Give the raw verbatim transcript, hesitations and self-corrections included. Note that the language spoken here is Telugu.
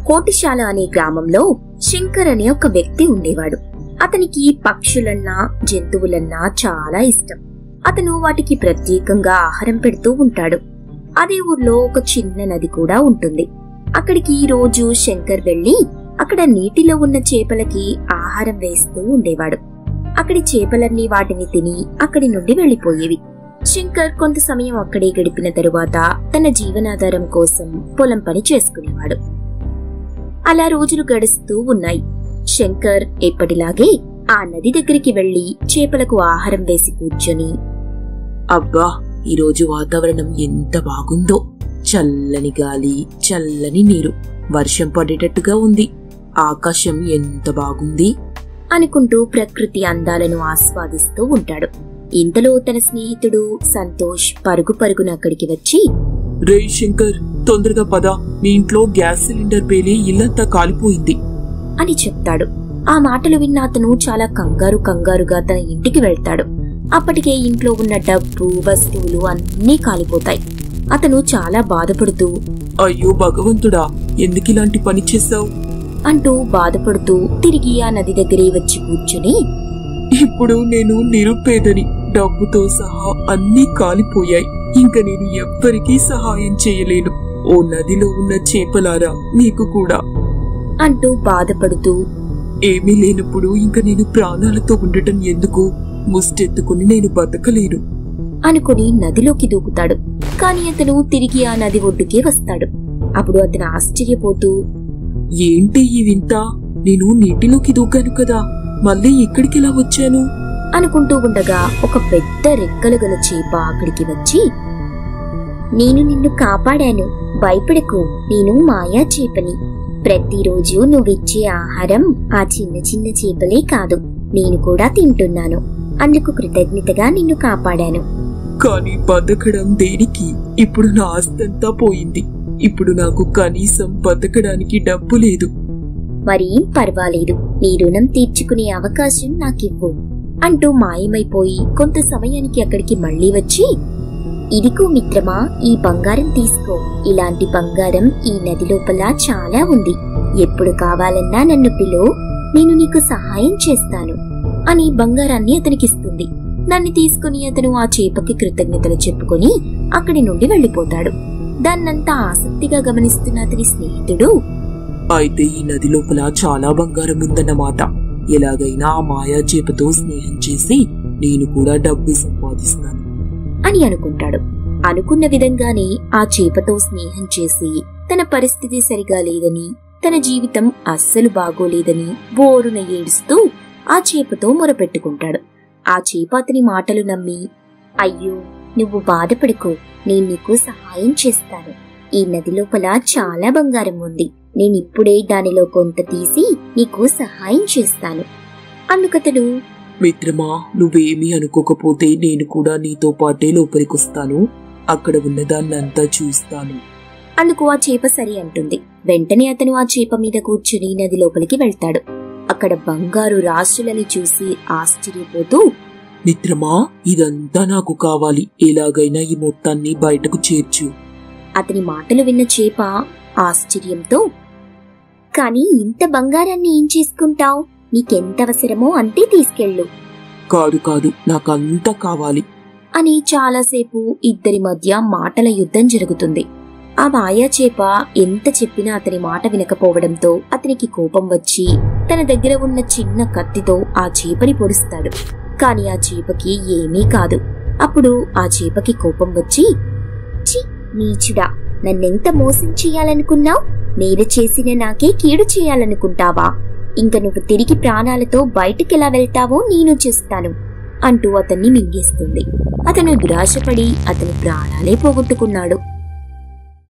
కోటిశాల అనే గ్రామంలో శంకర్ అనే ఒక వ్యక్తి ఉండేవాడు. అతనికి పక్షులన్నా జంతువులన్నా చాలా ఇష్టం. అతను వాటికి ప్రత్యేకంగా ఆహారం పెడుతూ ఉంటాడు. అదే ఊర్లో ఒక చిన్న నది కూడా ఉంటుంది. అక్కడికి రోజు శంకర్ వెళ్లి అక్కడ నీటిలో ఉన్న చేపలకి ఆహారం వేస్తూ ఉండేవాడు. అక్కడి చేపలన్నీ వాటిని తిని అక్కడి నుండి వెళ్లిపోయేవి. శంకర్ కొంత సమయం అక్కడే గడిపిన తరువాత తన జీవనాధారం కోసం పొలం పని చేసుకునేవాడు. అలా రోజులు గడుస్తూ ఉన్నాయి. శంకర్ ఎప్పటిలాగే ఆ నది దగ్గరికి వెళ్లి చేపలకు ఆహారం వేసి కూర్చొని, అబ్బా, ఈరోజు వాతావరణం ఎంత బాగుందో! చల్లని గాలి, చల్లని నీరు, వర్షం పడేటట్టుగా ఉంది. ఆకాశం ఎంత బాగుంది అనుకుంటూ ప్రకృతి అందాలను ఆస్వాదిస్తూ ఉంటాడు. ఇంతలో తన స్నేహితుడు సంతోష్ పరుగు పరుగున అక్కడికి వచ్చి, రే శంకర్, తొందరగా పద, మీ ఇంట్లో గ్యాస్ సిలిండర్ పేలి ఇల్లంతా కాలిపోయింది అని చెప్తాడు. ఆ మాటలు విన్న అతను చాలా కంగారు కంగారుగా తన ఇంటికి వెళ్తాడు. అప్పటికే ఇంట్లో ఉన్న డబ్బు, వస్తువులు అన్నీ కాలిపోతాయి. అతను చాలా బాధపడుతూ, అయ్యో భగవంతుడా, ఎందుకిలాంటి పని చేశావు అంటూ బాధపడుతూ తిరిగి ఆ నది దగ్గరే వచ్చి కూర్చుని, ఇప్పుడు నేను నిరుపేదని, డబ్బుతో సహా అన్నీ కాలిపోయాయి. ఇంక నేను ఎవ్వరికీ సహాయం చేయలేను. ఓ నదిలో ఉన్న చేపలారా, మీకు కూడా అంటూ బాధపడుతూ, ఏమీ లేనప్పుడు ఇంక నేను ప్రాణాలతో ఉండటం ఎందుకు? ముష్టెత్తుకుని నేను బతకలేను అనుకుని నదిలోకి దూకుతాడు. కాని అతను తిరిగి ఆ నది ఒడ్డుకే వస్తాడు. అప్పుడు అతను ఆశ్చర్యపోతూ, ఏంటి ఈ వింత? నేను నీటిలోకి దూకాను కదా, మళ్ళీ ఇక్కడికిలా వచ్చాను అనుకుంటూ ఉండగా ఒక పెద్ద రెక్కలు గల చేప అక్కడికి వచ్చి, నేను నిన్ను కాపాడాను, భయపడకు, నేను మాయా చేపని. ప్రతిరోజు నువ్విచ్చే ఆహారం ఆ చిన్న చిన్న చేపలే కాదు, నేను కూడా తింటున్నాను. అందుకు కృతజ్ఞతగా నిన్ను కాపాడాను. కానీ బతకడం దేనికి? ఇప్పుడు నా ఆస్తంతా పోయింది. ఇప్పుడు నాకు కనీసం బతకడానికి డబ్బు లేదు. మరేం పర్వాలేదు, నీ రుణం తీర్చుకునే అవకాశం నాకివ్వు అంటూ మాయమైపోయి కొంత సమయానికి అక్కడికి మళ్లీ వచ్చి, ఇదిగో మిత్రమా, ఈ బంగారం తీసుకో. ఇలాంటి బంగారం ఈ నది లోపల చాలా ఉంది. ఎప్పుడు కావాలన్నా నన్ను పిలు, నేను నీకు సహాయం చేస్తాను అని బంగారాన్ని అతనికిస్తుంది. దాన్ని తీసుకుని అతను ఆ చేపకి కృతజ్ఞతలు చెప్పుకుని అక్కడి నుండి వెళ్లిపోతాడు. దాన్నంతా ఆసక్తిగా గమనిస్తున్న అతని స్నేహితుడు, అయితే ఈ నది లోపల చాలా బంగారం ఉందన్నమాట. ఎలాగైనా ఆ మాయా చేపతో స్నేహం చేసి నేను కూడా డబ్బు సంపాదిస్తాను అని అనుకుంటాడు. అనుకున్న విధంగానే ఆ చేపతో స్నేహం చేసి తన పరిస్థితి సరిగా లేదని, తన జీవితం అస్సలు బాగోలేదని బోరున ఏడుస్తూ ఆ చేపతో మొరపెట్టుకుంటాడు. ఆ చేప అతని మాటలు నమ్మి, అయ్యో, నువ్వు బాధపడుకో, నేను నీకు సహాయం చేస్తాను. ఈ నది లోపల చాలా బంగారం ఉంది. నేనిప్పుడే దానిలో కొంత తీసి నీకు సహాయం చేస్తాను. అందుకతడు, మిత్రమా, నువ్వేమీ అనుకోకపోతే నేను కూడా నీతో పాటే లోపలికొస్తాను. అక్కడ ఉన్నదాన్నంతా చూస్తాను. అందుకు ఆ చేప సరి అంటుంది. వెంటనే అతను ఆ చేప మీద కూర్చుని నది లోపలికి వెళ్తాడు. అక్కడ బంగారు రాశులని చూసి ఆశ్చర్యపోతూ, మిత్రమా, ఇదంతా నాకు కావాలి. ఎలాగైనా ఈ మొత్తాన్ని బయటకు చేర్చు. అతని మాటలు విన్న చేప ఆశ్చర్యంతో, కానీ ఇంత బంగారాన్ని ఏం చేసుకుంటావు? నీకెంత అవసరమో అంతే తీసుకెళ్ళు. కాదు కాదు, నాకంతా కావాలి అని చాలాసేపు ఇద్దరి మధ్య మాటల యుద్ధం జరుగుతుంది. ఆ మాయా చేప ఎంత చెప్పినా అతని మాట వినకపోవడంతో అతనికి కోపం వచ్చి తన దగ్గర ఉన్న చిన్న కత్తితో ఆ చేపని పొడుస్తాడు. కాని ఆ చేపకి ఏమీ కాదు. అప్పుడు ఆ చేపకి కోపం వచ్చి, ఛీ, నీచుడా, నన్నెంత మోసం చెయ్యాలనుకున్నావు? నేను చేసిన నాకే కీడు చేయాలనుకుంటావా? ఇంక నువ్వు తిరిగి ప్రాణాలతో బయటికెలా వెళ్తావో నేను చూస్తాను అంటూ అతన్ని మింగేస్తుంది. అతను దురాశపడి అతని ప్రాణాలే పోగొట్టుకున్నాడు.